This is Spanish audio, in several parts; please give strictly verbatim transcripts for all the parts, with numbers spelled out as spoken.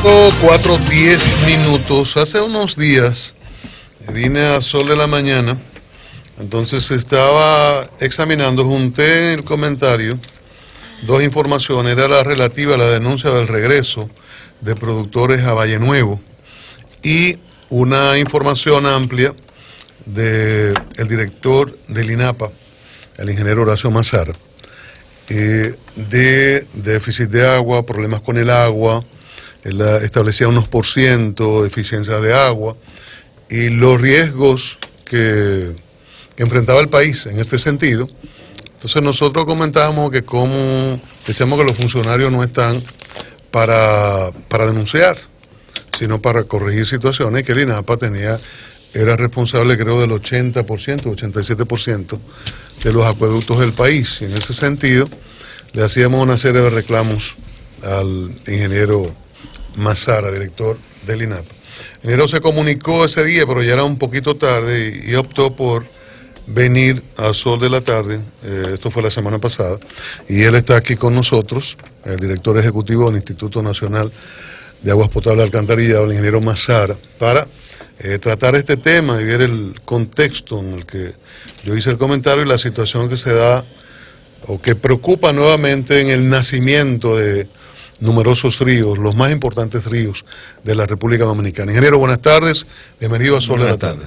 cuatro diez minutos. Hace unos días vine a Sol de la Mañana, entonces estaba examinando, junté en el comentario dos informaciones. Era la relativa a la denuncia del regreso de productores a Valle Nuevo y una información amplia del director del INAPA, el ingeniero Horacio Mazara, eh, de déficit de agua, problemas con el agua. Él establecía unos por ciento de eficiencia de agua y los riesgos que, que enfrentaba el país en este sentido. Entonces nosotros comentábamos que como decíamos que los funcionarios no están para, para denunciar, sino para corregir situaciones, que el INAPA tenía, era responsable creo del ochenta por ciento, ochenta y siete por ciento de los acueductos del país. Y en ese sentido le hacíamos una serie de reclamos al ingeniero Mazara, director del INAPA. El ingeniero se comunicó ese día, pero ya era un poquito tarde y, y optó por venir a Sol de la Tarde. Eh, esto fue la semana pasada, y él está aquí con nosotros, el director ejecutivo del Instituto Nacional de Aguas Potables y Alcantarillado, el ingeniero Mazara, para eh, tratar este tema y ver el contexto en el que yo hice el comentario y la situación que se da o que preocupa nuevamente en el nacimiento de numerosos ríos, los más importantes ríos de la República Dominicana. Ingeniero, buenas tardes, bienvenido a Sol de la Tarde.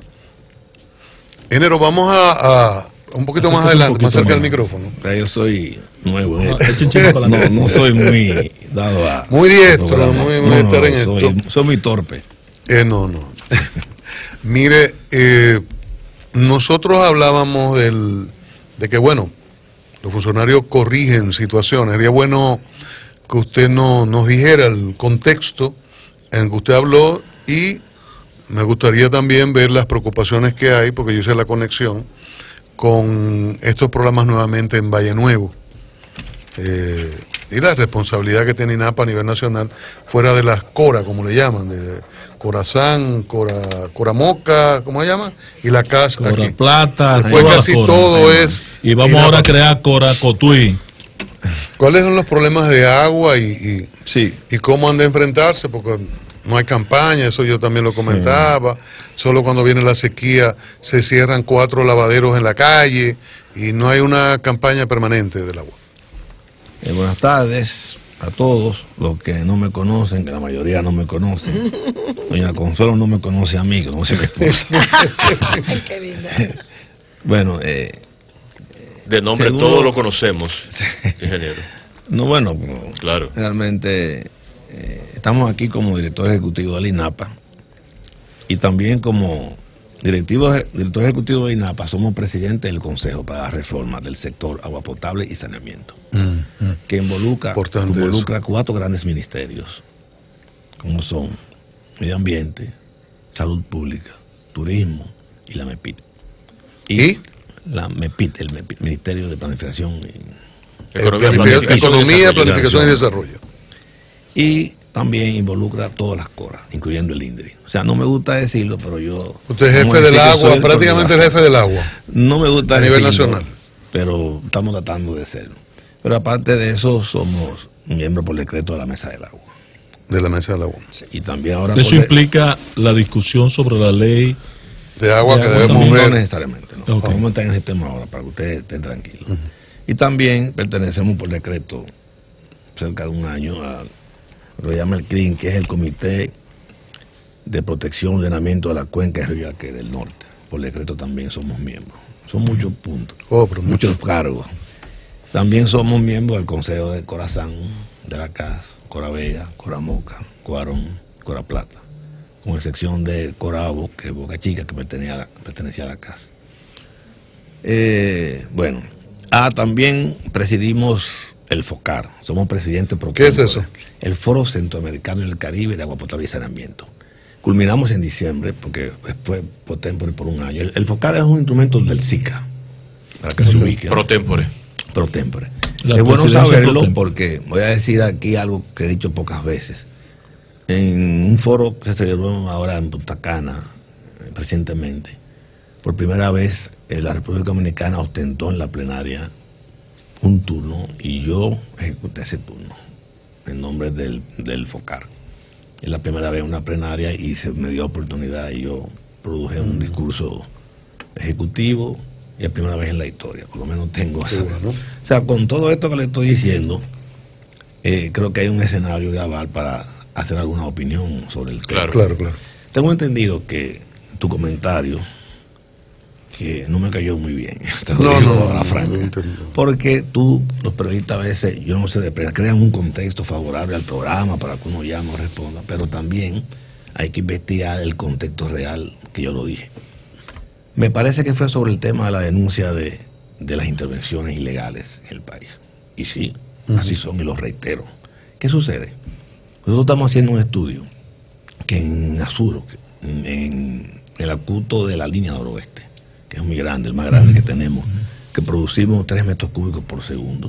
Ingeniero, vamos a, a un poquito Acerca más adelante, poquito más cerca del micrófono. Yo soy nuevo, no, no, no soy muy dado a... Muy diestro, muy, muy no, estar no, en soy, esto. Soy muy torpe. Eh, no, no. Mire, eh, nosotros hablábamos del, de que, bueno, los funcionarios corrigen situaciones. Sería bueno que usted no, nos dijera el contexto en que usted habló, y me gustaría también ver las preocupaciones que hay, porque yo hice la conexión con estos programas nuevamente en Valle Nuevo, eh, y la responsabilidad que tiene INAPA a nivel nacional, fuera de las CORA, como le llaman, de Corazán, Cora, Coramoca, ¿cómo se llama? Y la C A S Cora aquí. Plata, después casi todo es... Y vamos INAPA. ahora a crear Cora Cotuí. ¿Cuáles son los problemas de agua y, y, sí. y cómo han de enfrentarse? Porque no hay campaña, eso yo también lo comentaba. Sí. Solo cuando viene la sequía se cierran cuatro lavaderos en la calle y no hay una campaña permanente del agua. Eh, buenas tardes a todos los que no me conocen, que la mayoría no me conocen. Doña Consuelo no me conoce a mí, que no sé mi esposa. Qué linda. Bueno, eh, de nombre según... todos lo conocemos, ingeniero. No, bueno, claro. Realmente eh, estamos aquí como director ejecutivo del INAPA y también como directivo, director ejecutivo del INAPA somos presidentes del Consejo para la Reforma del Sector Agua Potable y Saneamiento, mm, mm. que involucra, involucra cuatro grandes ministerios, como son Medio Ambiente, Salud Pública, Turismo y la MEPIT. ¿Y? ¿Y? La MEPIT, el MEPIT, Ministerio de Planificación y Economía, planificación, Economía, Planificación y Desarrollo. Y también involucra todas las CORA, incluyendo el INDRI. O sea, no me gusta decirlo, pero yo... Usted es jefe del agua, prácticamente el jefe del agua. No me gusta a decirlo, nivel nacional, pero estamos tratando de serlo. Pero aparte de eso, somos miembros por decreto de la Mesa del Agua. De la Mesa del Agua. Sí. Y también ahora... Eso implica la discusión sobre la ley... de agua de que agua debemos ver. No necesariamente, no. Okay. Vamos a estar en ese tema ahora para que ustedes estén tranquilos. Uh-huh. Y también pertenecemos por decreto cerca de un año a lo que llama el C R I N, que es el Comité de Protección y Ordenamiento de la Cuenca de Río Yaque del Norte. Por decreto también somos miembros. Son muchos puntos, oh, pero muchos mucho. cargos. También somos miembros del Consejo de Corazán, de la C A S, Cora Vega, Cora Moca, Coarón, Cora Plata, con excepción de Corabo, que es Boca Chica, que pertenecía a la, pertenecía a la C A S. Eh, bueno, ah, también presidimos el FOCAR, somos presidentes pro ¿Qué es eso? El Foro Centroamericano y el Caribe de Agua Potable y Saneamiento. Culminamos en diciembre, porque fue pro tempore por un año. El, el FOCAR es un instrumento del SICA, para que se ubique. Pro tempore. Pro tempore. Es bueno saberlo porque voy a decir aquí algo que he dicho pocas veces. En un foro que se celebró ahora en Punta Cana, recientemente, por primera vez eh, la República Dominicana ostentó en la plenaria un turno y yo ejecuté ese turno en nombre del, del FOCAR. Es la primera vez en una plenaria y se me dio oportunidad y yo produje un discurso ejecutivo y es primera vez en la historia, por lo menos tengo esa. Bueno. O sea, con todo esto que le estoy diciendo, eh, creo que hay un escenario de aval para hacer alguna opinión sobre el tema. Claro. Claro, claro. Tengo entendido que tu comentario, que no me cayó muy bien, te lo No, digo no, a la no, franca, no entiendo. porque porque tú, los periodistas a veces, yo no sé de prensa, crean un contexto favorable al programa para que uno llame o responda, pero también hay que investigar el contexto real que yo lo dije. Me parece que fue sobre el tema de la denuncia de, de las intervenciones ilegales en el país. Y sí, uh-huh. así son y lo reitero. ¿Qué sucede? Nosotros estamos haciendo un estudio que en Azuro, en, en el acuto de la línea noroeste, que es muy grande, el más grande que tenemos, que producimos tres metros cúbicos por segundo.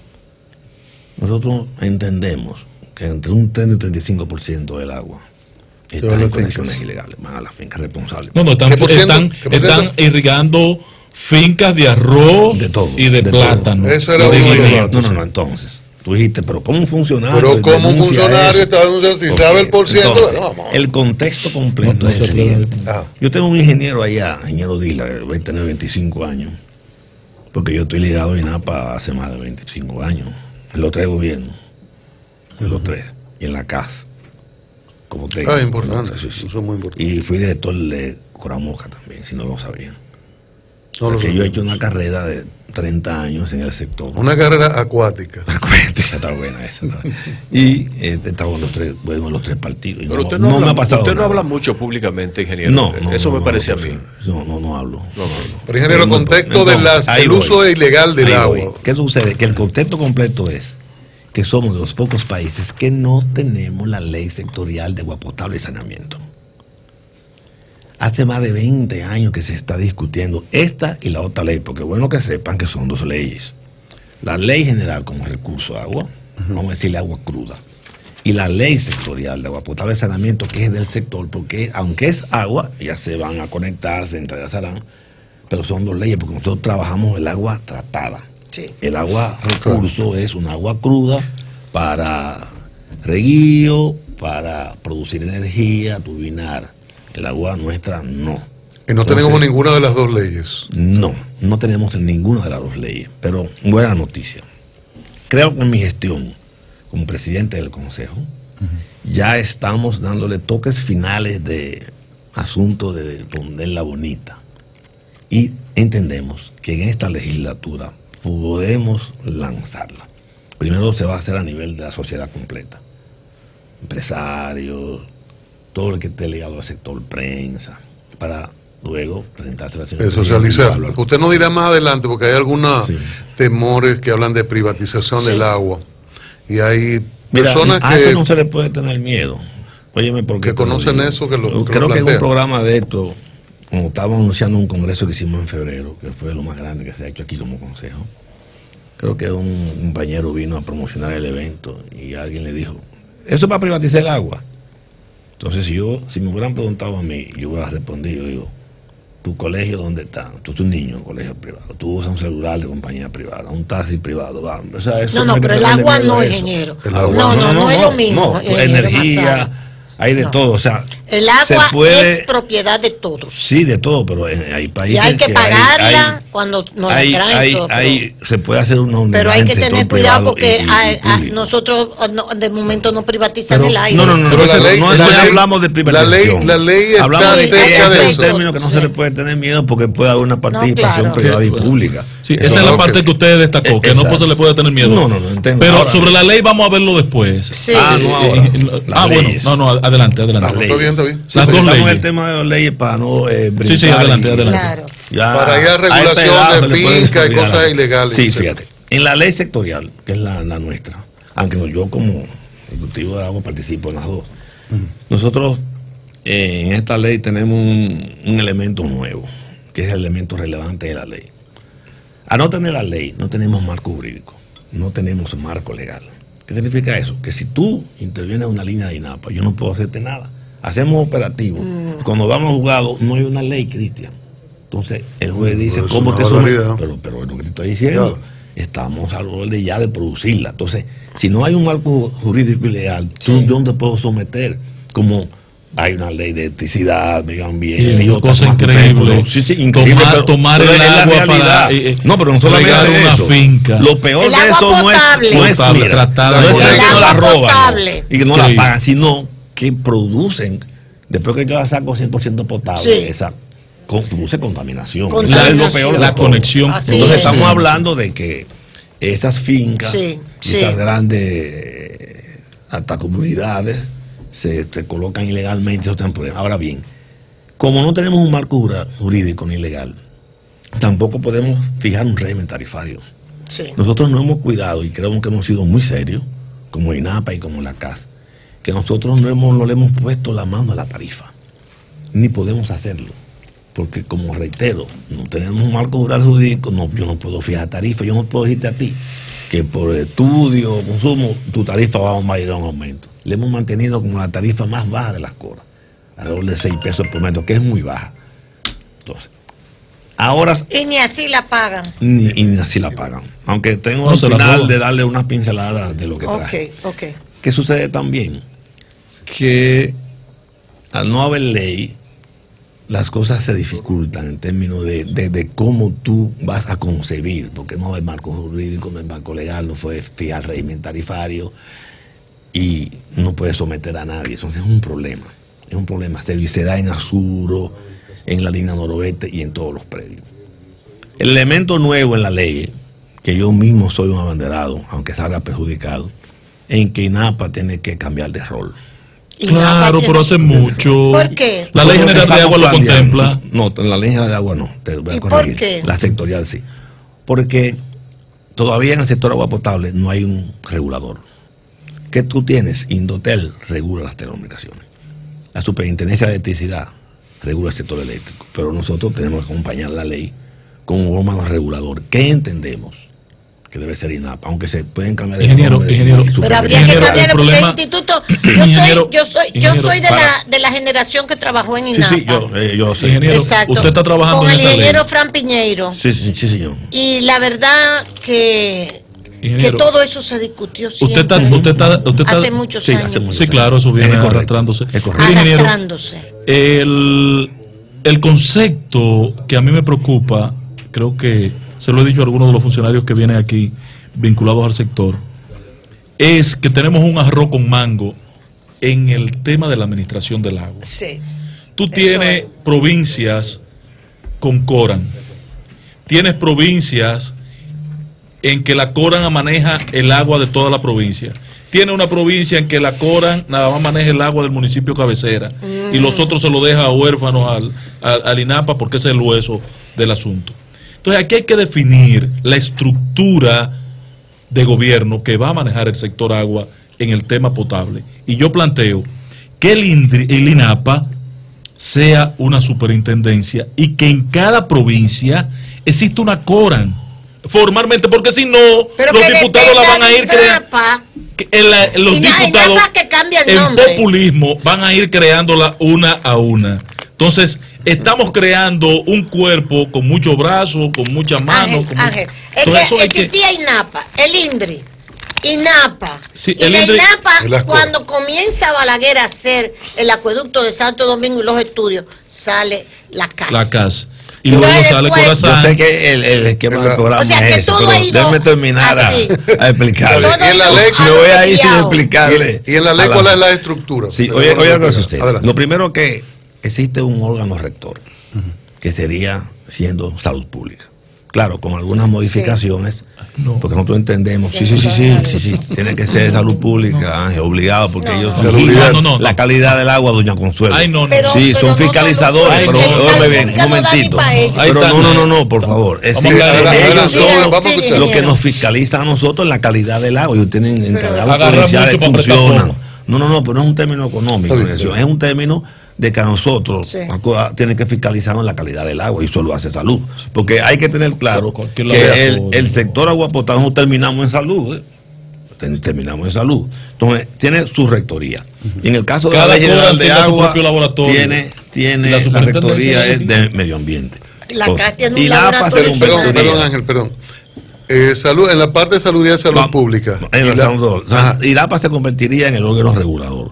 Nosotros entendemos que entre un treinta y treinta y cinco por ciento del agua está en conexiones ilegales, van a las fincas responsables. No, no, están, están, están irrigando fincas de arroz de todo, y de, de plátano. Eso era de uno de los guineo. datos. No, no, no, entonces, tú dijiste, pero ¿cómo un funcionario? Pero como un funcionario eso? está denunciando, si Ok, sabe el por ciento, entonces, no, vamos. el contexto completo No, no es se el puede. siguiente. Ah. Yo tengo un ingeniero allá, ingeniero Dila, que va a tener veinticinco años, porque yo estoy ligado a INAPA hace más de veinticinco años, en los tres gobiernos, en los tres, y en la C A S, como técnico. Ah, importante, Sí, sí. eso es muy importante. Y fui director de Coramoca también, si no lo sabían. No lo Porque sé. yo he hecho una carrera de treinta años en el sector. Una carrera acuática. Acuérdate, está buena esa. ¿No? Y este, estaba en los tres, bueno, en los tres partidos. Y Pero no, usted no, no habla, me ha pasado usted no nada. habla mucho públicamente, ingeniero. No, no, Eso no, me no, parece no, a mí. No, no, no hablo. No, no, no. Pero ingeniero, el Pero, contexto entonces, del las- ahí el voy. uso ilegal del Ahí agua. voy. ¿Qué sucede? Que el contexto completo es que somos de los pocos países que no tenemos la ley sectorial de agua potable y saneamiento. Hace más de veinte años que se está discutiendo esta y la otra ley, porque bueno que sepan que son dos leyes. La ley general como recurso de agua, uh-huh. vamos a decirle agua cruda, y la ley sectorial de agua potable y saneamiento, que es del sector, porque aunque es agua, ya se van a conectar, se entrelazarán, pero son dos leyes, porque nosotros trabajamos el agua tratada. Sí. El agua recurso claro. es un agua cruda para reguío, para producir energía, turbinar. El agua nuestra no. Y no Entonces, tenemos ninguna de las dos leyes. No, no tenemos ninguna de las dos leyes. Pero buena noticia. Creo que en mi gestión como presidente del Consejo uh-huh. ya estamos dándole toques finales de asunto de ponerla bonita. Y entendemos que en esta legislatura podemos lanzarla. Primero se va a hacer a nivel de la sociedad completa. Empresarios, todo el que esté ligado al sector prensa, para luego presentarse a la señora. Socializar. Usted nos dirá más adelante, porque hay algunos sí. temores que hablan de privatización sí. del agua. Y hay Mira, personas a que... eso no se le puede tener miedo. Óyeme, porque que conocen eso, que lo que Creo lo que en un programa de esto, como estábamos anunciando un congreso que hicimos en febrero, que fue lo más grande que se ha hecho aquí como consejo, creo que un compañero vino a promocionar el evento y alguien le dijo, eso es para privatizar el agua. Entonces, si yo, si me hubieran preguntado a mí, yo hubiera respondido, yo digo, ¿tu colegio dónde está? Tú eres un niño en colegio privado, tú usas un celular de compañía privada, un taxi privado, va. O sea, eso no, no, pero el agua no, ingeniero. No, no, no, no es lo mismo. No, energía, hay de no. todo, o sea, el agua se puede, es propiedad de todos. Sí, de todo, pero en, hay países y hay que, que pagarla hay, hay, cuando nos hay, la traen. Hay, todo, hay, se puede hacer una unidad. Pero hay que tener cuidado porque y, y, hay, y hay, nosotros no, de momento no privatizan pero, el aire. No, no, no, pero no, la ley, no, la no ley, hablamos de privatización. La ley, la ley hablamos de sí, que es es un término que no sí. se le puede tener miedo porque puede haber una participación no, claro. privada y Sí, pública. Sí, Eso esa es la no, parte que, que usted destacó, que exacto. no se le puede tener miedo. No, no, no entiendo. Pero ahora, sobre la ley vamos a verlo después. Sí. Ah, no, ahora. Ah, bueno, no, no, adelante, adelante. Ah, está bien, está bien. Las dos leyes. el tema de las leyes para no eh, Sí, sí, adelante, y, adelante. Claro. Ya, para ir a regulación a de finca y cosas ilegales. Sí, fíjate. En la ley sectorial, que es la, la nuestra, aunque yo como ejecutivo de agua participo en las dos, uh-huh. nosotros eh, en esta ley tenemos un, un elemento nuevo, que es el elemento relevante de la ley. A no tener la ley, no tenemos marco jurídico, no tenemos marco legal. ¿Qué significa eso? Que si tú intervienes en una línea de INAPA, yo no puedo hacerte nada. Hacemos operativo. Mm. Cuando vamos a juzgado, no hay una ley, Cristian. Entonces, el juez dice, pero ¿cómo es te somete? Pero, pero es lo que te estoy diciendo. Claro. Estamos al borde ya de producirla. Entonces, si no hay un marco jurídico y legal, sí. tú, yo no te puedo someter. como hay una ley de electricidad, medio ambiente, y y otras cosa más increíble. pero, sí, sí, increíble, tomar, pero, tomar pero el es la agua realidad. para eh, no, pero no solamente regar una eso. finca. Lo peor El de agua eso no es, potable. no es, Potable, mira, tratada no es con que el no agua la roban, potable. ¿no? Y que no Increíble. la pagan, sino que producen, después que yo la saco cien por ciento potable, Sí. esa con- produce contaminación. Contaminación. Eso es lo peor de La todo. conexión. Así Entonces es. estamos hablando de que esas fincas, Sí, y sí. esas grandes eh, hasta comunidades se, se colocan ilegalmente. Eso tiene problemas. Ahora bien, como no tenemos un marco jura- jurídico ni legal, tampoco podemos fijar un régimen tarifario. Sí. Nosotros no hemos cuidado, y creo que hemos sido muy serios, como INAPA y como la C A S, que nosotros no, hemos, no le hemos puesto la mano a la tarifa, ni podemos hacerlo, porque como reitero, no tenemos un marco jurídico, no, yo no puedo fijar tarifa, yo no puedo decirte a ti que por estudio o consumo tu tarifa va a ir a un aumento. Le hemos mantenido como la tarifa más baja de las coras, alrededor de seis pesos por metro, que es muy baja. Entonces, ahora Y ni así la pagan. ni, y ni así la pagan. Aunque tengo No, al se la final roban. de darle unas pinceladas de lo que traje. Ok, ok. ¿Qué sucede también? Que al no haber ley, las cosas se dificultan en términos de, de, de cómo tú vas a concebir, porque no hay marco jurídico, no hay marco legal, no puedes fijar régimen tarifario y no puedes someter a nadie. Eso es un problema. Es un problema serio y se da en Azuro, en la línea noroeste y en todos los predios. El elemento nuevo en la ley, que yo mismo soy un abanderado, aunque salga perjudicado, en que INAPA tiene que cambiar de rol. Y Claro, nada, pero hace mucho. ¿Por qué? La ley Nosotros general de agua lo estamos planteando- contempla. No, en la ley general de agua no. Te voy a ¿Y por corregir. qué? La sectorial sí. Porque todavía en el sector agua potable no hay un regulador. ¿Qué tú tienes? Indotel regula las telecomunicaciones. La Superintendencia de Electricidad regula el sector eléctrico. Pero nosotros tenemos que acompañar la ley con un órgano regulador. ¿Qué entendemos? Que debe ser INAPA, aunque se pueden cambiar el Ingeniero, nombre de- ingeniero. de Pero Superintendencia. habría que Ingeniero, el cambiarlo porque problema- el instituto, yo soy, Ingeniero, yo soy, yo ingeniero, soy de para- la de la generación que trabajó en Sí, INAPA. sí, yo, eh, yo sé. Ingeniero, Exacto. usted está trabajando con en el esa ley. ingeniero Fran Piñeiro. Sí, sí, sí, señor. Y la verdad que, que Ingeniero, todo eso se discutió siempre. usted está, usted está, usted está, hace muchos Sí, años. hace muchos Sí, claro, eso viene Es correcto, arrastrándose. es correcto. Mire, ingeniero, Arrastrándose. el, el concepto que a mí me preocupa, creo que se lo he dicho a algunos de los funcionarios que vienen aquí vinculados al sector, es que tenemos un arroz con mango en el tema de la administración del agua. Sí. Tú Eso tienes es. provincias con Coran, tienes provincias en que la Coran maneja el agua de toda la provincia. Tiene una provincia en que la Coran nada más maneja el agua del municipio cabecera y los otros se lo deja a huérfanos al, al, al INAPA porque ese es el hueso del asunto. Entonces aquí hay que definir la estructura de gobierno que va a manejar el sector agua en el tema potable. Y yo planteo que el, INDRI, el INAPA sea una superintendencia y que en cada provincia exista una Coran formalmente, porque si no, Pero los que diputados la van a ir dependa de creando. INAPA. que en la- en los Y na- y nada diputados más que cambia el en nombre. populismo van a ir creándola una a una. Entonces, estamos creando un cuerpo con muchos brazos, con muchas manos. Ángel, con Ángel, mucho- es Entonces, eso que hay que- existía INAPA, el INDRI, INAPA. Sí, y el de INDRI- y INAPA, las cuando comienza Balaguer a hacer el acueducto de Santo Domingo y los estudios, sale la casa. la casa. Y Entonces, luego sale después- Yo Corazán. sé que el, el esquema del programa O sea, que es eso, todo pero ha ido déjeme terminar a, así. a explicarle. Todo Y en la ha ido ley- a Me lo voy a ir sin criado. explicarle. Y, y en la ley, a ¿cuál es la estructura? Sí, Pero oye, bueno, oye, no, algo es usted. adelante. Lo primero que existe un órgano rector, que sería siendo salud pública. Claro, con algunas modificaciones, No. porque nosotros entendemos, sí, sí, sí, sí, sí, sí, tiene que ser salud pública, Ángel, obligado, porque No, ellos no. vigilan No, no, no, la no. calidad del agua, doña Consuelo. Ay, no, no. Pero- Sí, son no fiscalizadores, salud pero pública, óyeme salud bien, pública un no da ni momentito. pa' ellos. Ahí Pero está, no, no, sí. no, no, por favor. Es Vamos decir, a hablar- ellos adelante, son vamos a Sí, escuchar. lo que ingeniero. nos fiscalizan a nosotros la calidad del agua. Ellos tienen encargados agarran policiales, mucho para prestar funcionan. fondo. No, no, no, pero no es un término económico, Está bien, eso, está es bien. un término de que a nosotros Sí. acu- tienen que fiscalizarnos la calidad del agua y eso lo hace salud. Porque hay que tener claro Cualquier lado de que el, apoyo. el sector agua potable no terminamos en salud. ¿eh? Ten- Terminamos en salud. Entonces, tiene su rectoría. Y en el caso de Cada la Ley General Coran de tiene su Agua, propio laboratorio. tiene, tiene La la, superintendencia rectoría es es de medio ambiente. La Entonces, CAS tiene un INAPA se laboratorio Perdón, convertiría- perdón, Ángel, perdón. Eh, salud, en la parte de salud y de salud Vamos, pública. En Y la la- salud. O sea, Ajá. INAPA se convertiría en el órgano regulador.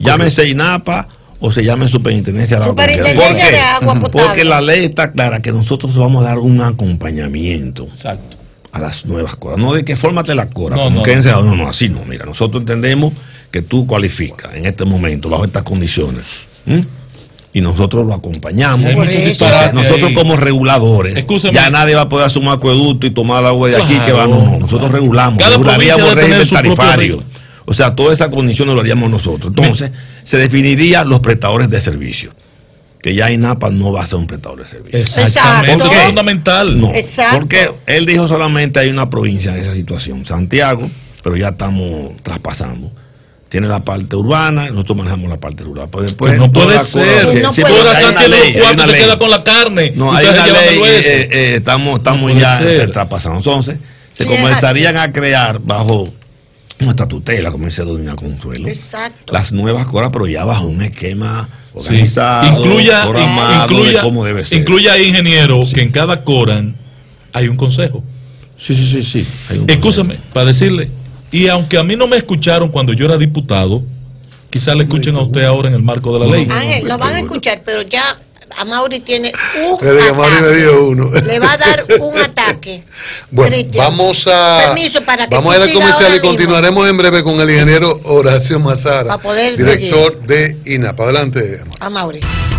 Llámese INAPA o se llame Superintendencia de Agua Potable. Superintendencia de Agua Potable. Porque la ley está clara que nosotros vamos a dar un acompañamiento. Exacto. A las nuevas coras. No de que fórmate la cora, no, como no, quédense, no, no, así no. Mira, nosotros entendemos que tú cualificas en este momento, bajo estas condiciones. ¿Mm? Y nosotros lo acompañamos. Sí, nosotros ahí, como reguladores, Excúsame. ya nadie va a poder hacer un acueducto y tomar el agua de claro, aquí que va. No, no, nosotros claro. regulamos, Cada regularíamos régimen tarifario. O sea, todas esas condiciones lo haríamos nosotros. Entonces, Bien. se definirían los prestadores de servicios. Que ya INAPA no va a ser un prestador de servicios. Exactamente, es fundamental. No, Exacto. Porque él dijo solamente hay una provincia en esa situación, Santiago, pero ya estamos traspasando. Tiene la parte urbana, nosotros manejamos la parte rural. Pero después, pero no puede ser. Si, no si puede ser. Santiago cuatro se queda con la carne. No, hay una ley, eh, eh, estamos, estamos no ya ser. traspasando. Entonces, se sí, comenzarían a crear bajo nuestra tutela, como dice doña Consuelo, Exacto. las nuevas coras, pero ya bajo un esquema organizado, sí. incluya, incluya, de cómo debe ser. Incluya, ingeniero, sí. que en cada coran hay un consejo. Sí, sí, sí, sí. Escúchame, para decirle, y aunque a mí no me escucharon cuando yo era diputado, quizás le escuchen a usted ahora en el marco de la ley. Ángel, lo van a escuchar, pero ya Amaury tiene un Pero ataque. Amaury me dio uno. Le va a dar un ataque. Bueno, Cristian, vamos a permiso para que vamos a ir al comercial y mismo. continuaremos en breve con el ingeniero Horacio Mazara, para poder director seguir. de INAPA. Adelante, Amaury.